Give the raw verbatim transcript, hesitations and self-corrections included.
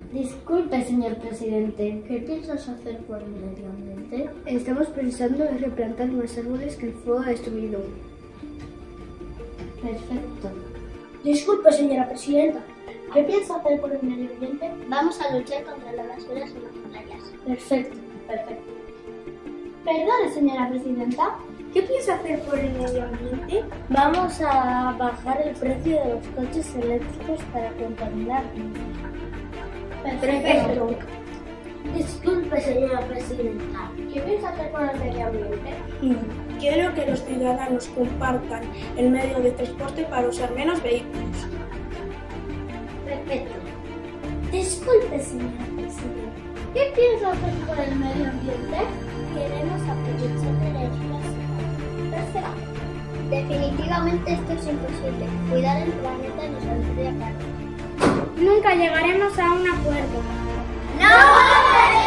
Disculpe, señor presidente. ¿Qué piensas hacer por el medio ambiente? Estamos pensando en replantar unos árboles que el fuego ha destruido. Perfecto. Disculpe, señora presidenta. ¿Qué piensa hacer por el medio ambiente? Vamos a luchar contra las basuras en las playas. Perfecto, perfecto. Perdone, señora presidenta. ¿Qué piensa hacer por el medio ambiente? Vamos a bajar el precio de los coches eléctricos para contaminar. Perfecto. Disculpe, señora presidenta. ¿Qué piensa hacer por el medio ambiente? Quiero que los ciudadanos compartan el medio de transporte para usar menos vehículos. Perfecto. Disculpe, señora presidenta. ¿Qué piensa hacer por el medio ambiente? Queremos aprovechar de la energía solar. Perfecto. Definitivamente esto es imposible. Cuidar el planeta nos saldría caro. Nunca llegaremos a un acuerdo. ¡No!